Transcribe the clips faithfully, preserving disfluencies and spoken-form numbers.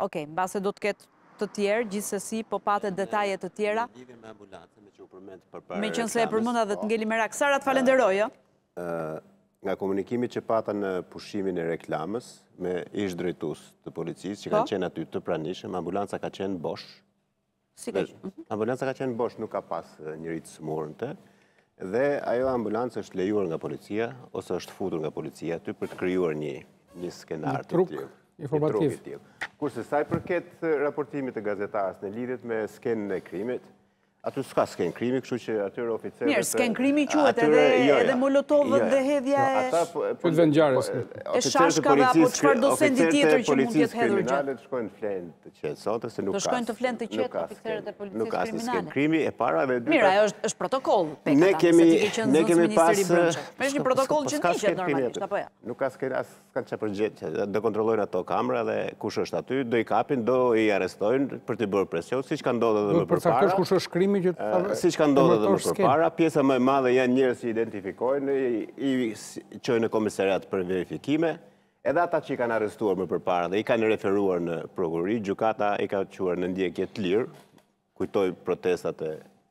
Okej, mbase do të ketë të tjerë, gjithsesi, po patet detaje të tjera. Me qënë se e përmënda dhe të ngeli merak. Sara, të falenderoj, jo? Nga komunikimi që pata në pushimin e reklamës, me ish drejtus të policisë, që kanë qenë aty të pranishëm, ambulanca ka qenë bosh. Si ka qenë? Ambulanca ka qenë bosh, nuk ka pas njëri të smurën të, dhe ajo ambulancë është lejuar nga policia, ose është futur nga policia, aty për të kryuar një skenar të tjilë. Informativ. Kurse saj përket raportimit të gazetarës në lidhjet me skenën e krimit, aty s'ka sken krimi, kështu që atyre oficerët... Mirë, sken krimi quhet edhe molotovët dhe hedhja e... Këtë vendjarës. E shashkave apo qëfar dosendi tjetër që mund tjetë hedhur gjatë. Oficerët shkojnë flenë të qetë sotë, se nuk ka... Do shkojnë të flenë të qetë oficerët e policisë kriminale. Nuk ka asë një sken krimi, e para dhe dyta... Mirë, ajo është protokoll, peka ta, se ti ke qenë zënës Ministeri Brëndshëm. Me është një protokoll që njëshet normalisht, apo ja? Nuk ka sken, asë kanë që përgjetë, do kontrollojnë ato kamera dhe kush është aty, do i kapin, do i arestojnë për të bërë presion, si që ka ndodhë dhe më përpara. Si që ka ndodhë dhe më përpara, pjesa më e madhe janë njërës që identifikojnë, i qojnë në komisariat për verifikime, edhe ata që i kanë arrestuar më përpara dhe i kanë referuar në prokurori, gjykata i ka quar në ndjekje të lirë, kujtoj protestat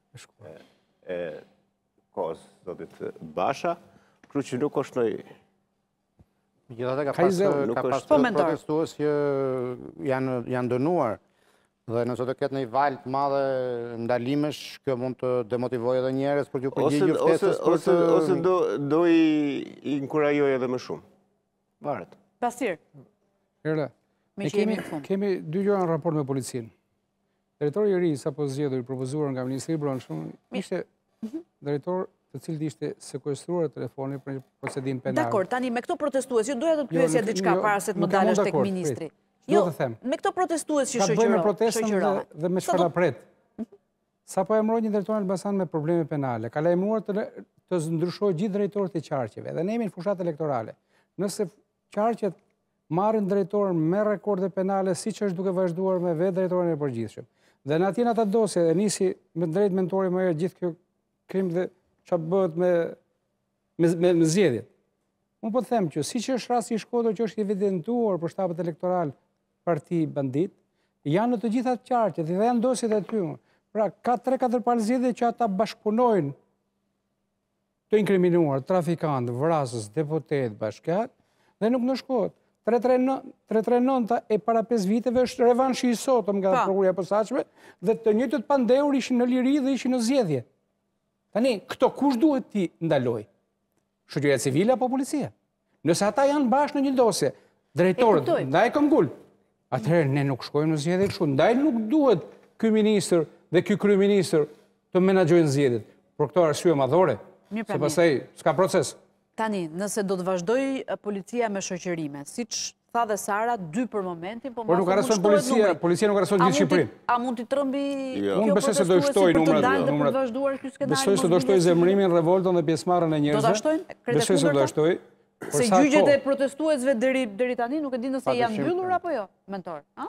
e kohës zotit Basha, kru që nuk është nëj... Gjithate ka pas protestues që janë dënuar, dhe nëse të ketë në i valë të madhe ndalimesh, kjo mund të demotivoj edhe njerës për t'ju përgjigjë ftesës për të... Ose do i inkurajoj edhe më shumë. Varet. Pasir. Erle, kemi dy gjëra në raport me policinë. Drejtori i ri, sa po zgjedhur, i propozuar nga Ministri i Brendshëm, ishte drejtor të cilët ishte sekuestruar telefoni për një procedim penal. Dakor, tani me këto protestues, ju doja të të pyesja diçka para se të më dalësh tek ministri. Jo, me këto protestues që shoqërohen. Ka bëjmë me protestën dhe me çfarë pret. Sa po emëroj një drejtor në Elbasan me probleme penale, ka lajmuar të ndryshojë gjithë drejtorët e qarqeve, dhe ne jemi në fushat elektorale. Nëse qarqet marrin drejtorën me rekorde penale, siç është duke vazhduar me vetë drejtorin e përgjithshëm. Dhe në atjen ata dosje e nisi me drejt mentori më herë gjithë kjo krim dhe çfarë bëhet me me zgjedhjet. Unë po të them që siç është rasti i Shkodër që është evidentuar për shtabet elektoral parti bandit, janë në të gjitha qarqet dhe janë dosjet e ty. Pra, ka tre katër palë zgjedhje që ata bashkëpunojnë të inkriminuar, trafikantë, vrasës, deputet, bashkiat, dhe nuk në shkohet. tre tre nënta e para pesë viteve është revanshi i sotëm nga prokuria e posaçme dhe të njëjtët pandehur ishin në liri dhe ishin në zgjedhje. Tani, këto kush duhet ti ndaloj? Shoqëria civile apo policia? Nëse ata janë bashkë në një dosje, drejtorët, ndaj këmbgul, atëherë ne nuk shkojmë në zgjedhje kështu. Ndaj nuk duhet ky ministër dhe ky kryeministër të menaxhojnë zgjedhjet. Për këto arsye madhore, se pastaj s'ka proces. Tani, nëse do të vazhdoj policia me shoqërime, siç tha dhe Sara, dy për momentin, po nuk arreston policia, policia nuk arreston gjithë Shqipërinë. A mund t'i trëmbi kjo protestuesi për të dalë dhe për të vazhduar ky skenar? Besoj se do shtoj zemrimin, revoltën dhe pjesëmarrjen e njerëzve. Do ta shtojnë? Besoj se do shtoj. Se gjyqjet e protestuesve deri tani nuk e di nëse janë mbyllur apo jo, mentor.